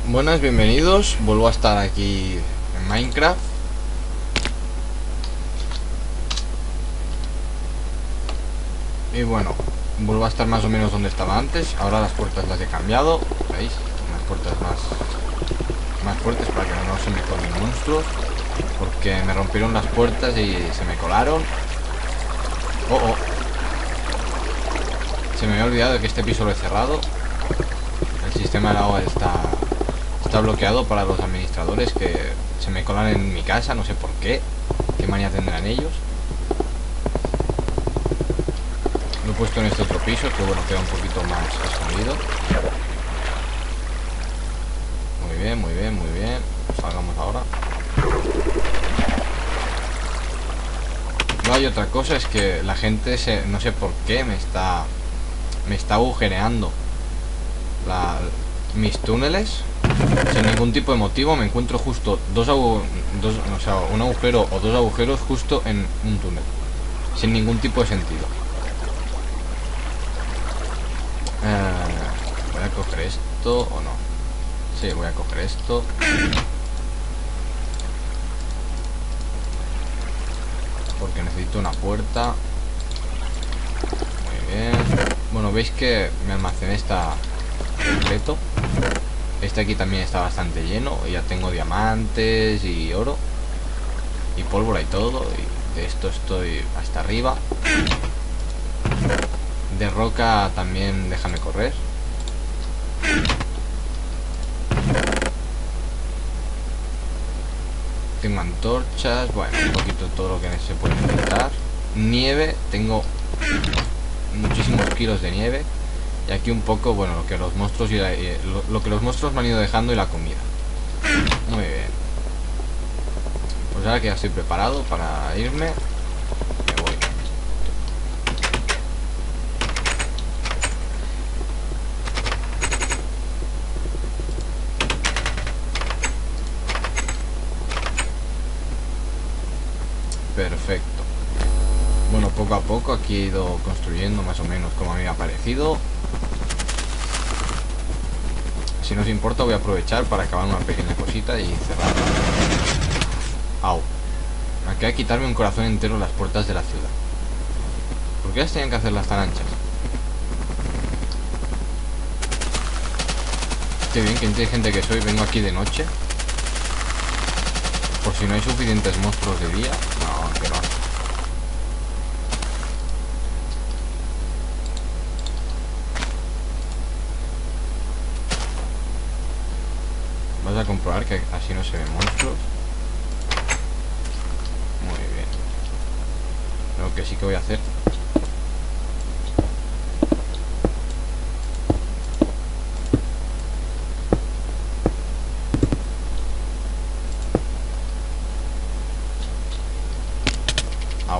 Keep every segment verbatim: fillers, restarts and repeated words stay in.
Buenas, bienvenidos. Vuelvo a estar aquí en Minecraft. Y bueno, vuelvo a estar más o menos donde estaba antes. Ahora las puertas las he cambiado. ¿Veis? Unas puertas más, más fuertes para que no se me colen monstruos. Porque me rompieron las puertas y se me colaron. Oh, oh. Se me había olvidado de que este piso lo he cerrado. El sistema de agua está... Está bloqueado para los administradores que se me colan en mi casa, no sé por qué. ¿Qué manía tendrán ellos? Lo he puesto en este otro piso, que bueno, queda un poquito más escondido. Muy bien, muy bien, muy bien. Salgamos ahora. No hay otra cosa, es que la gente, se, no sé por qué, me está... Me está agujereando la, mis túneles. Sin ningún tipo de motivo. Me encuentro justo dos, agu dos o sea, un agujero o dos agujeros justo en un túnel, sin ningún tipo de sentido. eh, Voy a coger esto o no. Sí, voy a coger esto. Porque necesito una puerta. Muy bien. Bueno, veis que mi almacén está completo. Este aquí también está bastante lleno. Ya tengo diamantes y oro y pólvora y todo. Y de esto estoy hasta arriba. De roca también, déjame correr. Tengo antorchas. Bueno, un poquito todo lo que se puede necesitar. Nieve, tengo muchísimos kilos de nieve. Y aquí un poco, bueno, lo que los monstruos y la, y lo, lo que los monstruos me han ido dejando y la comida. Muy bien. Pues ahora que ya estoy preparado para irme, me voy. Perfecto. Bueno, poco a poco aquí he ido construyendo más o menos como a mí me ha parecido. Si no os importa, voy a aprovechar para acabar una pequeña cosita y cerrar. Au. Aquí hay que quitarme un corazón entero las puertas de la ciudad. ¿Por qué las tenían que hacerlas tan anchas? Qué bien, qué inteligente que soy. Vengo aquí de noche. Por si no hay suficientes monstruos de día. No, que no. Vas a comprobar que así no se ven monstruos. Muy bien. Lo que sí que voy a hacer... Au.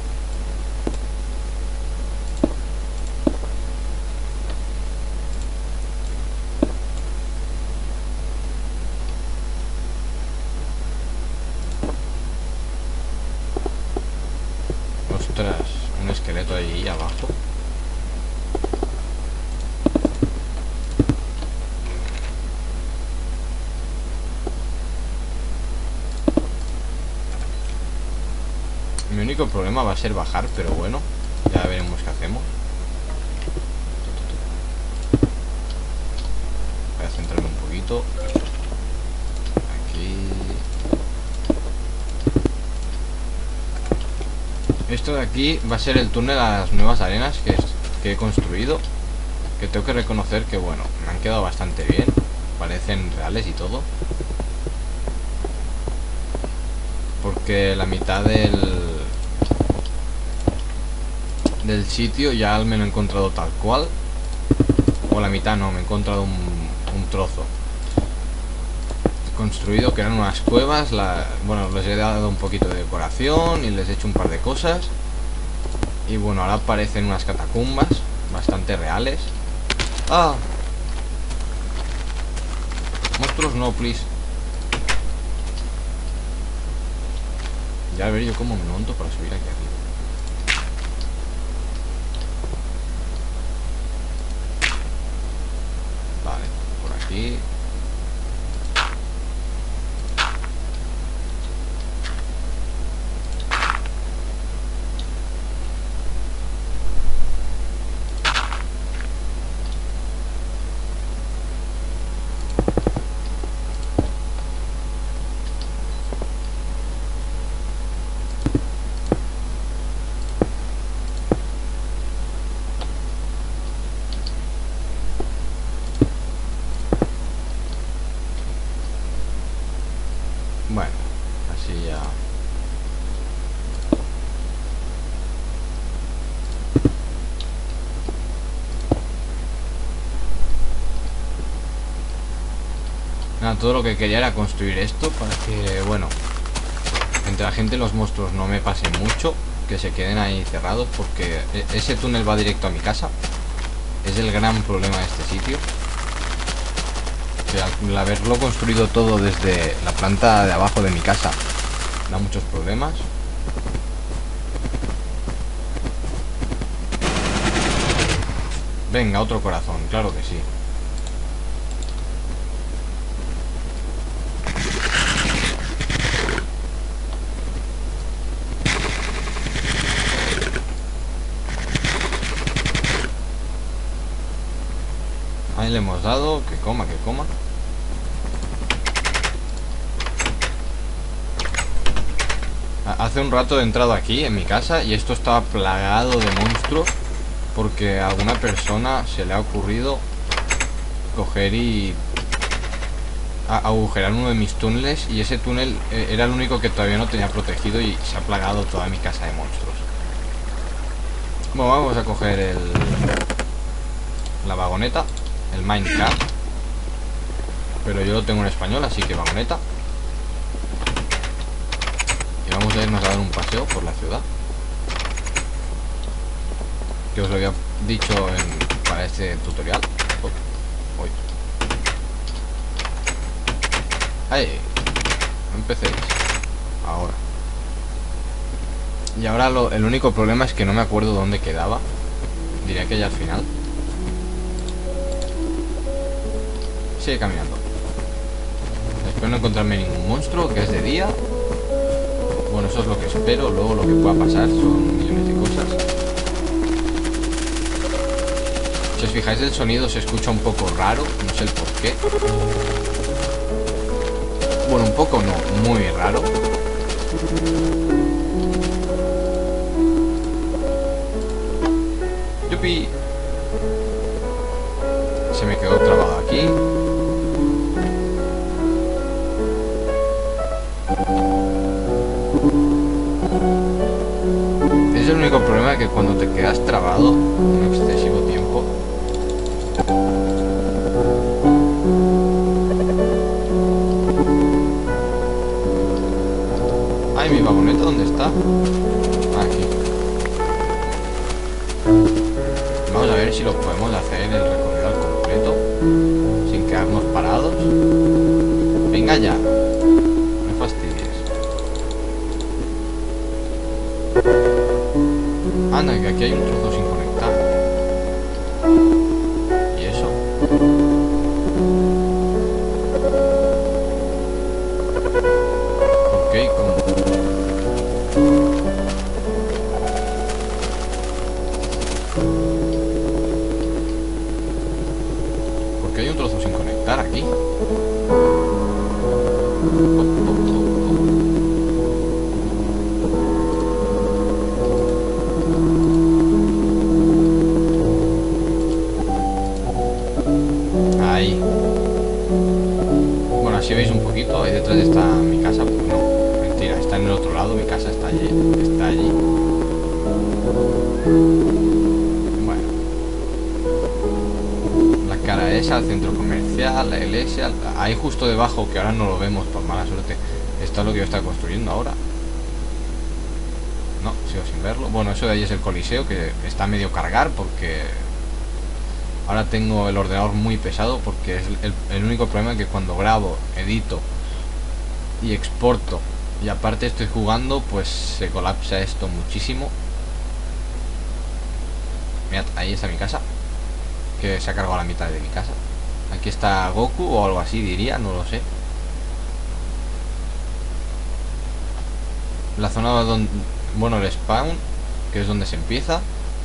Ostras, un esqueleto ahí abajo. Mi único problema va a ser bajar, pero bueno, ya veremos qué hacemos. Voy a centrarme un poquito. Aquí. Esto de aquí va a ser el túnel a las nuevas arenas que, es, que he construido. Que tengo que reconocer que, bueno, me han quedado bastante bien. Parecen reales y todo. Porque la mitad del... del sitio ya me lo he encontrado tal cual. O la mitad no, me he encontrado un, un trozo construido, que eran unas cuevas. La, bueno, les he dado un poquito de decoración y les he hecho un par de cosas. Y bueno, ahora aparecen unas catacumbas bastante reales. ¡Ah! Monstruos no, please. Ya a ver yo cómo me monto para subir aquí arriba. Vale, por aquí. Nada, todo lo que quería era construir esto para que, bueno, entre la gente y los monstruos no me pasen mucho, que se queden ahí cerrados, porque ese túnel va directo a mi casa. Es el gran problema de este sitio, que al haberlo construido todo desde la planta de abajo de mi casa da muchos problemas. Venga, otro corazón, claro que sí. Ahí le hemos dado, que coma, que coma. Hace un rato he entrado aquí en mi casa y esto estaba plagado de monstruos, porque a alguna persona se le ha ocurrido coger y a agujerar uno de mis túneles, y ese túnel era el único que todavía no tenía protegido y se ha plagado toda mi casa de monstruos. Bueno, vamos a coger el la vagoneta, el minecart, pero yo lo tengo en español, así que vagoneta. Y vamos a irnos a dar un paseo por la ciudad, que os lo había dicho en, para este tutorial. Uy. ¡Ay! No empecéis. Ahora. Y ahora lo, el único problema es que no me acuerdo dónde quedaba. Diría que ya al final. Sigue caminando. Espero no encontrarme ningún monstruo, que es de día. Bueno, eso es lo que espero. Luego lo que pueda pasar son millones de cosas. Si os fijáis, el sonido se escucha un poco raro, no sé el por qué. Bueno, un poco no, muy raro. ¡Yupi! Se me quedó trabado aquí. Es el único problema, que cuando te quedas trabado un excesivo tiempo, ay, mi vagoneta, ¿dónde está? Aquí. Vamos a ver si lo podemos hacer el recorrido al completo sin quedarnos parados. Venga ya, no me fastidies. Anda, que aquí hay un trozo sin conectar. ¿Y eso? Ok, ¿cómo? ¿Por qué hay un trozo sin conectar aquí? Oh, oh, oh, ahí. Bueno, así veis un poquito. Ahí detrás está mi casa. Pues no, mentira, está en el otro lado. Mi casa está allí. Está allí. Bueno, la cara esa, el centro comercial, la iglesia. Ahí justo debajo, que ahora no lo vemos por mala suerte, está lo que yo estoy construyendo ahora. No, sigo sin verlo. Bueno, eso de ahí es el coliseo, que está medio cargar porque ahora tengo el ordenador muy pesado, porque es el, el único problema, que cuando grabo, edito y exporto y aparte estoy jugando, pues se colapsa esto muchísimo. Mirad, ahí está mi casa, que se ha cargado la mitad de mi casa. Aquí está Goku o algo así, diría, no lo sé. La zona donde, bueno, el spawn, que es donde se empieza.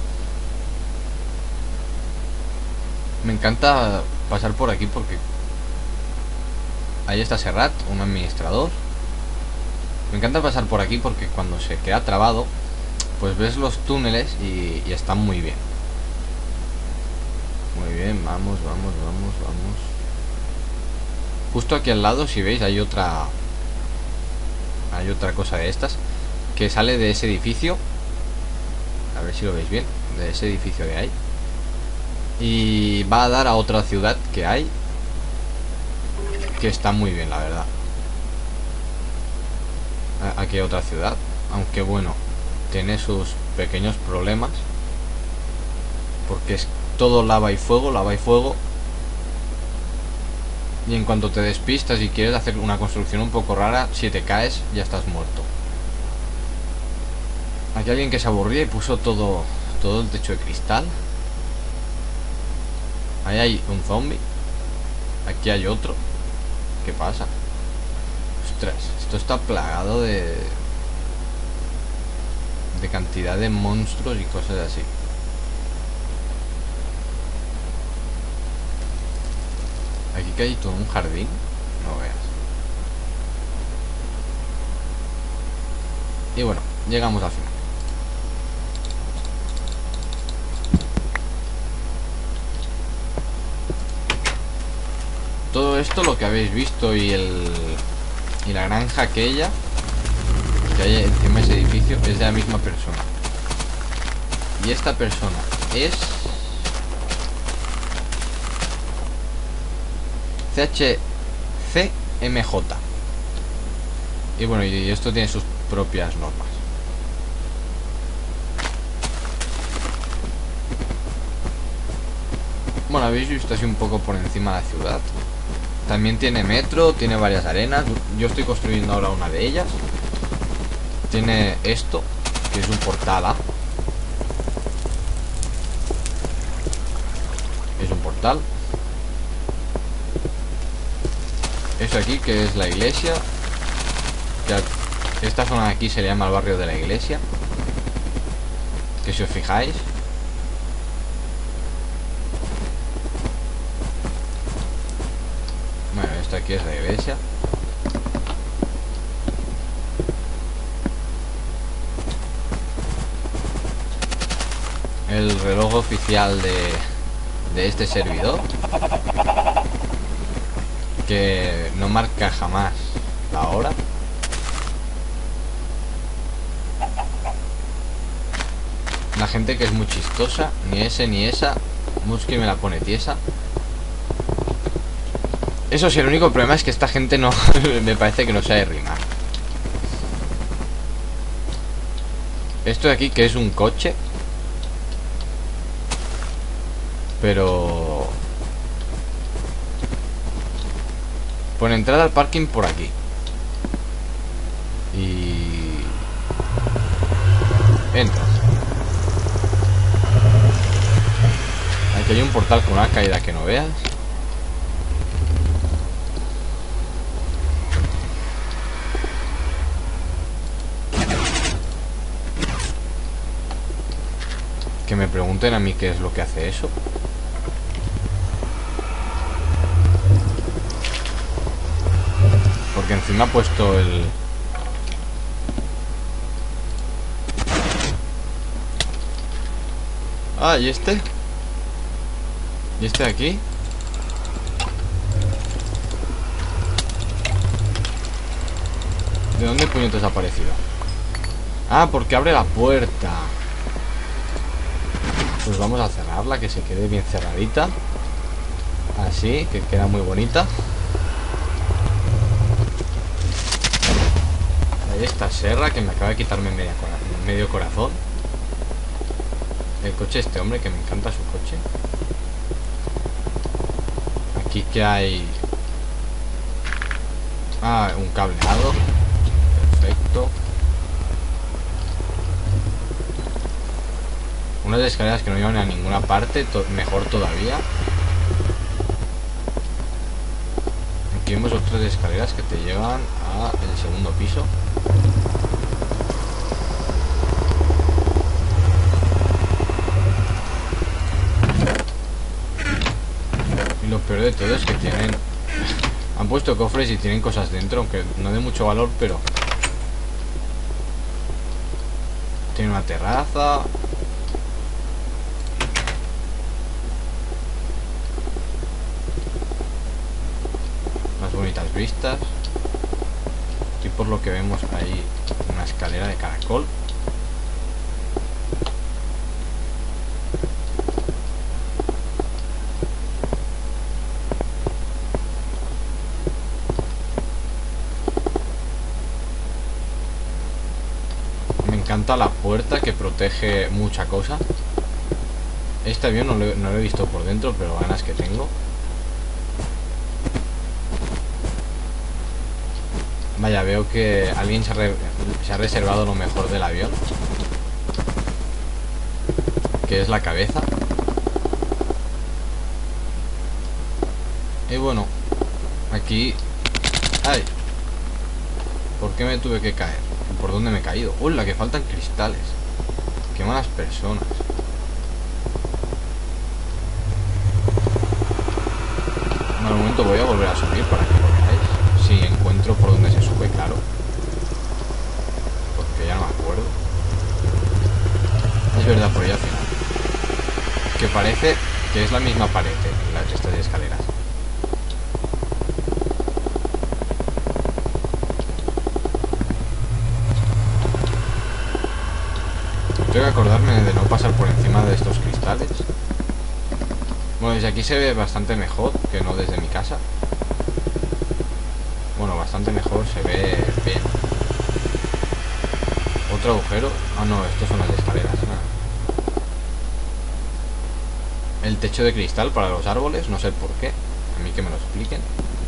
Me encanta pasar por aquí porque ahí está Serrat, un administrador. Me encanta pasar por aquí porque cuando se queda trabado, pues ves los túneles y, y están muy bien. Muy bien, vamos, vamos, vamos, vamos. Justo aquí al lado, si veis, hay otra Hay otra cosa de estas que sale de ese edificio. A ver si lo veis bien, de ese edificio que hay, y va a dar a otra ciudad que hay. que está muy bien, la verdad. Aquí hay otra ciudad, aunque bueno, tiene sus pequeños problemas, porque es todo lava y fuego, lava y fuego. Y en cuanto te despistas y quieres hacer una construcción un poco rara, si te caes ya estás muerto. Aquí alguien que se aburría y puso todo todo el techo de cristal. Ahí hay un zombie. Aquí hay otro. ¿Qué pasa? Ostras, esto está plagado de de cantidad de monstruos y cosas así. Aquí que hay todo un jardín, no veas. Y bueno, llegamos al final. Todo esto, lo que habéis visto, y el y la granja aquella que hay encima de ese edificio, es de la misma persona. Y esta persona es C H C M J. Y bueno, y esto tiene sus propias normas. Bueno, habéis visto así un poco por encima de la ciudad. También tiene metro, tiene varias arenas. Yo estoy construyendo ahora una de ellas. Tiene esto, que es un portal A. Es un portal. Eso aquí, que es la iglesia. Que esta zona de aquí se le llama el barrio de la iglesia. Que si os fijáis, bueno, esto aquí es la iglesia. El reloj oficial de, de este servidor, que no marca jamás la hora. La gente que es muy chistosa, ni ese ni esa. Musky me la pone tiesa. Eso sí, el único problema es que esta gente no me parece que no sabe rimar. Esto de aquí, que es un coche, pero pone entrada al parking por aquí. Y entras. Aquí hay un portal con una caída que no veas. Que me pregunten a mí qué es lo que hace eso. Porque encima ha puesto el... Ah, ¿y este? ¿Y este de aquí? ¿De dónde puñetos ha aparecido? Ah, porque abre la puerta. Pues vamos a cerrarla, que se quede bien cerradita. Así, que queda muy bonita. Ahí está Serra, que me acaba de quitarme media cora medio corazón. El coche de este hombre, que me encanta su coche. Aquí que hay... Ah, un cableado. Perfecto. Unas escaleras que no llevan a ninguna parte, to mejor todavía. Aquí vemos otras escaleras que te llevan al segundo piso. Y lo peor de todo es que tienen... Han puesto cofres y tienen cosas dentro, aunque no de mucho valor, pero... Tiene una terraza... bonitas vistas. Aquí por lo que vemos hay una escalera de caracol. está la puerta que protege mucha cosa. Este avión no lo, no lo he visto por dentro, pero ganas que tengo. Vaya, veo que alguien se ha, re, se ha reservado lo mejor del avión, que es la cabeza. Y bueno, aquí... ¡Ay! ¿Por qué me tuve que caer? ¿Por dónde me he caído? ¡Hola! Que faltan cristales. ¡Qué malas personas! Bueno, un momento, voy a volver a subir para que lo veáis. Si encuentro por dónde se sube, claro. Porque ya no me acuerdo. Es verdad, por ahí al final. Que parece que es la misma pared en las estas escaleras. Tengo que acordarme de no pasar por encima de estos cristales. Bueno, desde aquí se ve bastante mejor que no desde mi casa. Bueno, bastante mejor, se ve bien. Otro agujero. Ah, no, estos son las escaleras. Ah. El techo de cristal para los árboles, no sé por qué. A mí que me lo expliquen.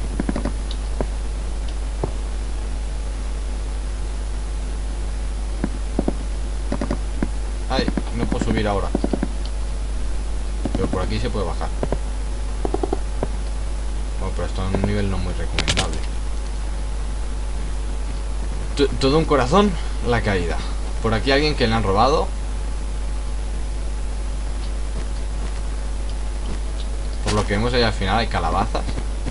Ay, no puedo subir ahora. Pero por aquí se puede bajar. Bueno, pero esto en un nivel no muy recomendable. T Todo un corazón, la caída. Por aquí alguien que le han robado. Por lo que vemos ahí al final hay calabazas.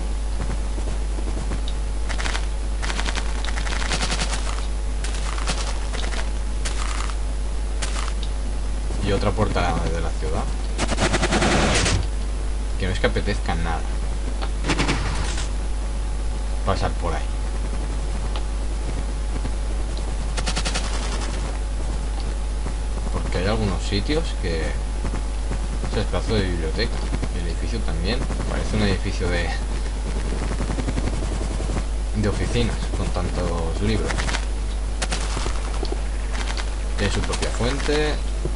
Y otra puerta de la ciudad. Que no es que apetezca nada pasar por ahí. Porque hay algunos sitios que... Ese es pedazo de biblioteca. El edificio también. Parece un edificio de... de oficinas, con tantos libros. Tiene su propia fuente.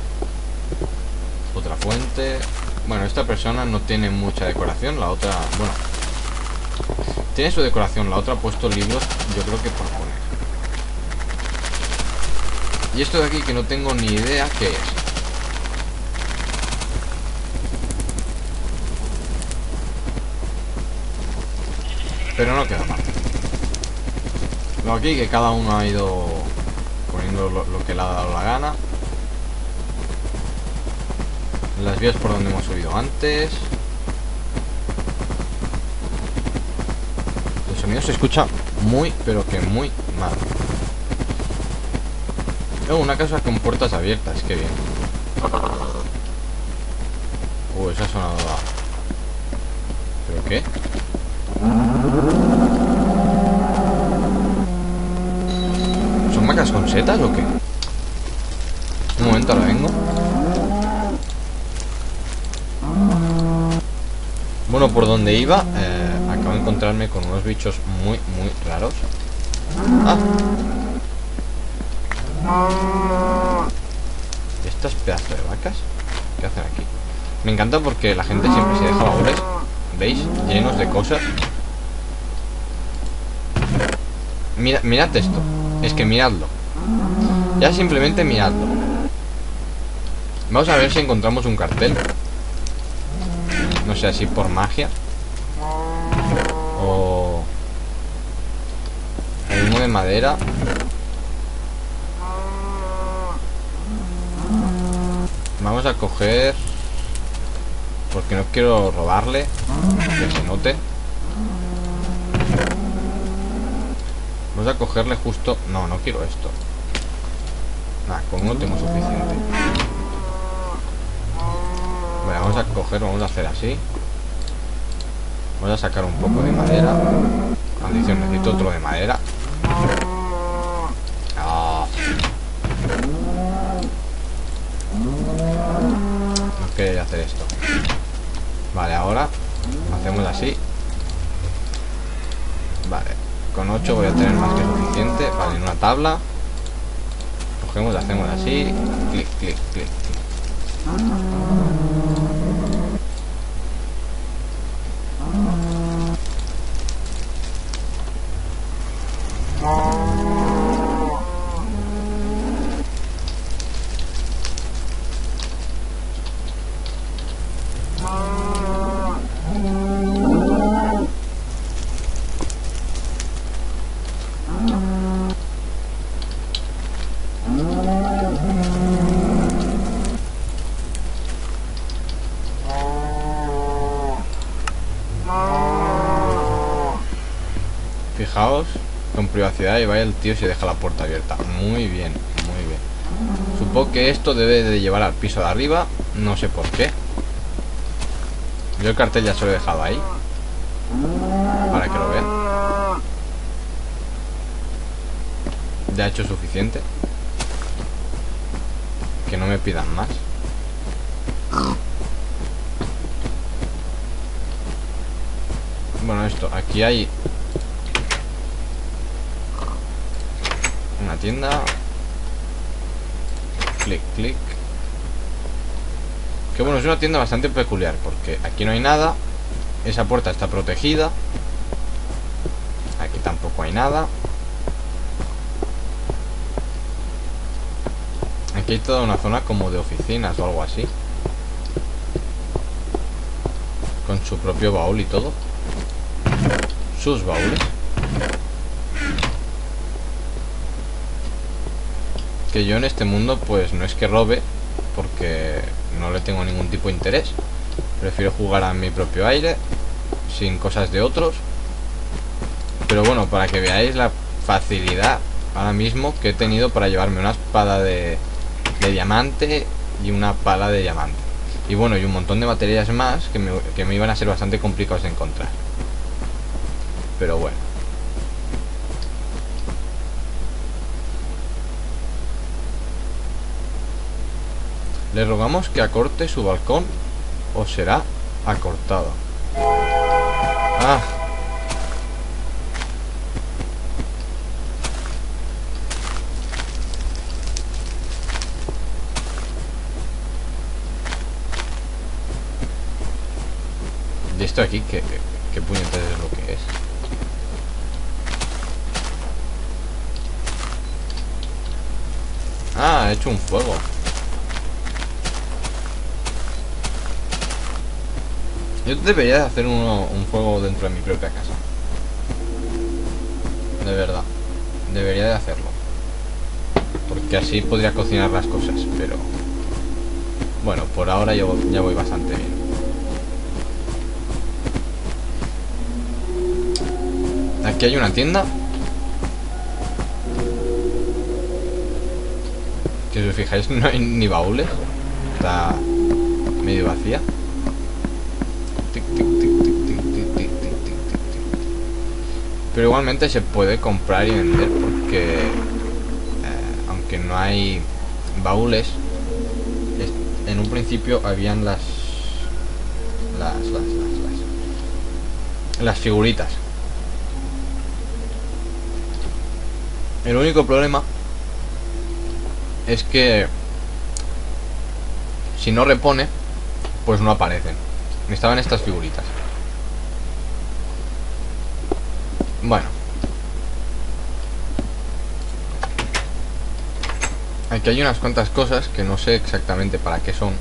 Otra fuente. Bueno, esta persona no tiene mucha decoración. La otra, bueno, tiene su decoración. La otra ha puesto libros, yo creo que por poner. Y esto de aquí que no tengo ni idea qué es. Pero no queda mal. Lo aquí que cada uno ha ido poniendo lo, lo que le ha dado la gana. Las vías por donde hemos subido antes. El sonido se escucha muy, pero que muy mal. Oh, una casa con puertas abiertas, qué bien. Uh, esa ha sonado a... ¿Pero qué? ¿Son vacas con setas o qué? Un momento, ahora vengo. Bueno, por donde iba, eh, acabo de encontrarme con unos bichos muy, muy raros. Ah. ¿Estas pedazos de vacas? ¿Qué hacen aquí? Me encanta porque la gente siempre se deja baúles, ¿veis? Llenos de cosas. Mira, mirad esto. Es que miradlo. Ya simplemente miradlo. Vamos a ver si encontramos un cartel. No sé, así por magia. O... uno de madera. Vamos a coger... porque no quiero robarle. Que se note. Vamos a cogerle justo... No, no quiero esto. Nada, con uno tengo suficiente. Vale, vamos a coger, vamos a hacer así. Vamos a sacar un poco de madera. Maldición, necesito otro de madera. Oh. No quería hacer esto. Vale, ahora hacemos así. Vale, con ocho voy a tener más que suficiente. Vale, en una tabla cogemos, hacemos así, clic, clic, clic, clic. Fijaos, con privacidad, y vaya el tío se deja la puerta abierta. Muy bien, muy bien. Supongo que esto debe de llevar al piso de arriba. No sé por qué. Yo el cartel ya se lo he dejado ahí, para que lo vean. Ya he hecho suficiente. Que no me pidan más. Bueno, esto, aquí hay una tienda. Clic, clic. Que bueno, es una tienda bastante peculiar, porque aquí no hay nada. Esa puerta está protegida. Aquí tampoco hay nada. Aquí hay toda una zona como de oficinas o algo así, con su propio baúl y todo. Sus baúles. Que yo en este mundo pues no es que robe, porque no le tengo ningún tipo de interés. Prefiero jugar a mi propio aire, sin cosas de otros. Pero bueno, para que veáis la facilidad ahora mismo que he tenido para llevarme una espada de, de diamante y una pala de diamante. Y bueno, y un montón de materias más que me, que me iban a ser bastante complicados de encontrar. Pero bueno. Le rogamos que acorte su balcón o será acortado. Ah. ¿Y esto aquí qué, qué, qué puñetas es lo que es? Ah, he hecho un fuego. Yo debería de hacer uno, un fuego dentro de mi propia casa. De verdad. Debería de hacerlo. Porque así podría cocinar las cosas, pero... Bueno, por ahora yo ya voy bastante bien. Aquí hay una tienda. Si os fijáis, no hay ni baúles. Está medio vacía. Pero igualmente se puede comprar y vender, porque eh, aunque no hay baúles, es, en un principio habían las las, las, las, las las figuritas. El único problema es que si no repone, pues no aparecen. Estaban estas figuritas. Bueno, aquí hay unas cuantas cosas que no sé exactamente para qué son.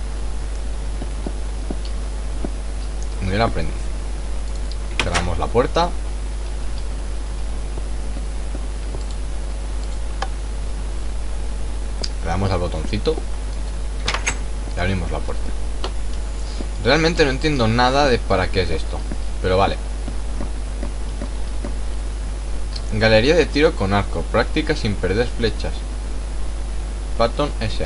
Muy aprendiz. Cerramos la puerta. Le damos al botoncito y abrimos la puerta. Realmente no entiendo nada de para qué es esto, pero vale. Galería de tiro con arco. Práctica sin perder flechas. Patton S A.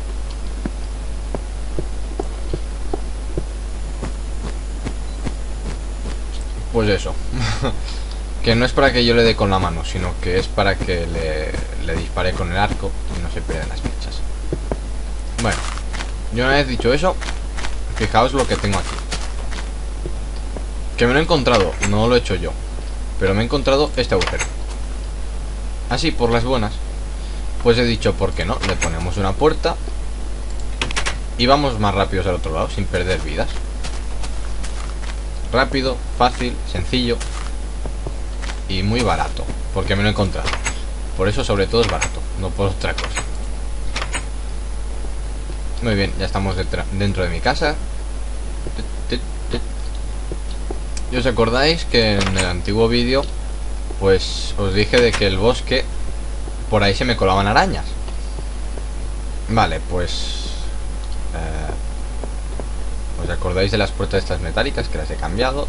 Pues eso. Que no es para que yo le dé con la mano, sino que es para que le, le dispare con el arco y no se pierdan las flechas. Bueno, yo una vez dicho eso, fijaos lo que tengo aquí. Que me lo he encontrado, no lo he hecho yo, pero me he encontrado este agujero. Así, por las buenas. pues he dicho, ¿por qué no? Le ponemos una puerta y vamos más rápidos al otro lado, sin perder vidas. Rápido, fácil, sencillo y muy barato, porque me lo he encontrado. Por eso sobre todo es barato, no por otra cosa. Muy bien, ya estamos dentro de mi casa. ¿Y os acordáis que en el antiguo vídeo pues os dije de que el bosque por ahí se me colaban arañas? Vale, pues eh, ¿os acordáis de las puertas estas metálicas que las he cambiado?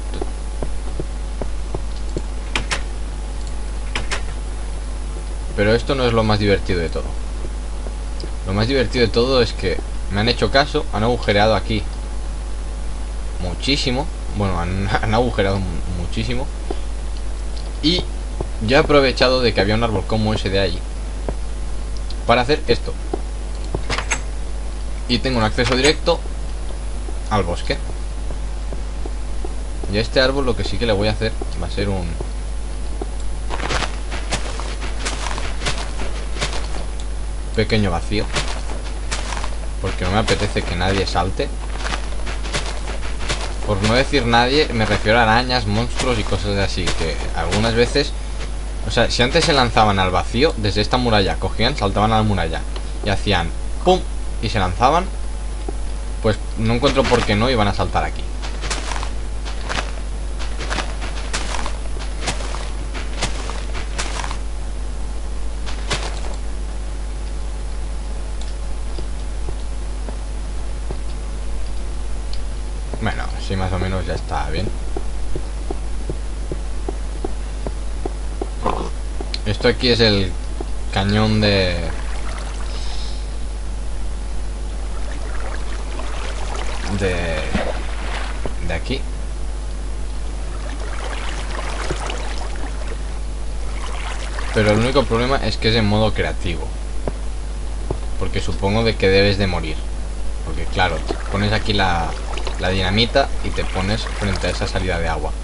Pero esto no es lo más divertido de todo. Lo más divertido de todo es que me han hecho caso, han agujereado aquí muchísimo. Bueno, han, han agujereado muchísimo. Y yo he aprovechado de que había un árbol como ese de ahí para hacer esto. Y tengo un acceso directo al bosque. Y a este árbol lo que sí que le voy a hacer va a ser un... pequeño vacío, porque no me apetece que nadie salte. Por no decir nadie, me refiero a arañas, monstruos y cosas así, que algunas veces, o sea, si antes se lanzaban al vacío desde esta muralla, cogían, saltaban a la muralla y hacían pum y se lanzaban, pues no encuentro por qué no iban a saltar aquí. Bueno, sí, más o menos ya está bien. Esto aquí es el cañón de... De... De aquí. Pero el único problema es que es en modo creativo. Porque supongo de que debes de morir. Porque claro, pones aquí la... la dinamita y te pones frente a esa salida de agua.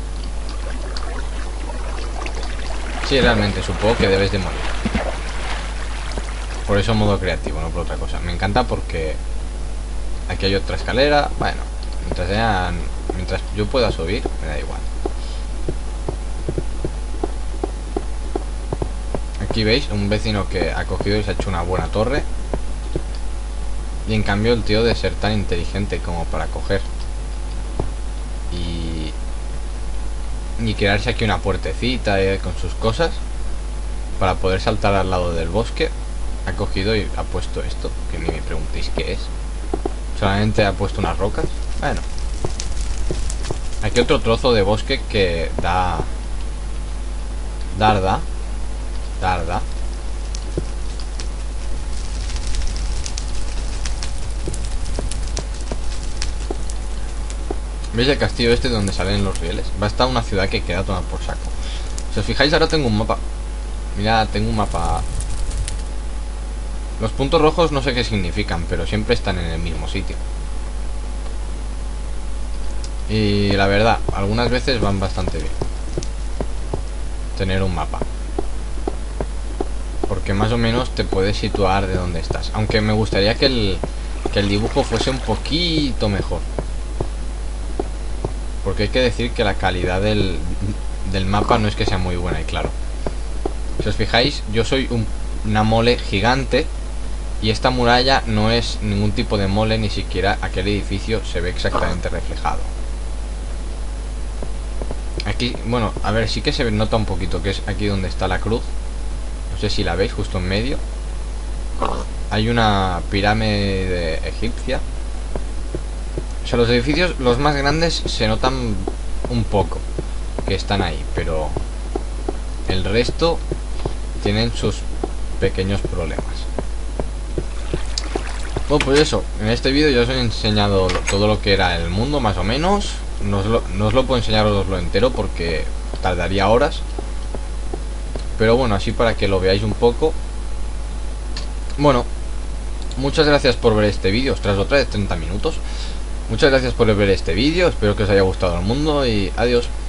Sí, realmente supongo que debes de morir. Por eso modo creativo, no por otra cosa. Me encanta porque aquí hay otra escalera. Bueno, mientras sean, mientras yo pueda subir, me da igual. Aquí veis un vecino que ha cogido y se ha hecho una buena torre. Y en cambio el tío de ser tan inteligente como para coger y, y crearse aquí una puertecita eh, con sus cosas para poder saltar al lado del bosque, ha cogido y ha puesto esto, que ni me preguntéis qué es. Solamente ha puesto unas rocas. Bueno, aquí otro trozo de bosque que da darda darda ¿Veis el castillo este donde salen los rieles? Va a estar una ciudad que queda tomada por saco. Si os fijáis, ahora tengo un mapa. Mira, tengo un mapa. Los puntos rojos no sé qué significan, pero siempre están en el mismo sitio. Y la verdad, algunas veces van bastante bien tener un mapa, porque más o menos te puedes situar de dónde estás. Aunque me gustaría que el, que el dibujo fuese un poquito mejor. Porque hay que decir que la calidad del, del mapa no es que sea muy buena, y claro. Si os fijáis, yo soy un, una mole gigante. Y esta muralla no es ningún tipo de mole, ni siquiera aquel edificio se ve exactamente reflejado. Aquí, bueno, a ver, sí que se nota un poquito, que es aquí donde está la cruz. No sé si la veis, justo en medio. Hay una pirámide egipcia. O sea, los edificios, los más grandes, se notan un poco que están ahí, pero el resto tienen sus pequeños problemas. Bueno, pues eso, en este vídeo ya os he enseñado todo lo que era el mundo, más o menos. No os lo, no os lo puedo enseñar lo entero porque tardaría horas. Pero bueno, así para que lo veáis un poco. Bueno, muchas gracias por ver este vídeo. Ostras, otra de treinta minutos. Muchas gracias por ver este vídeo, espero que os haya gustado el mundo y adiós.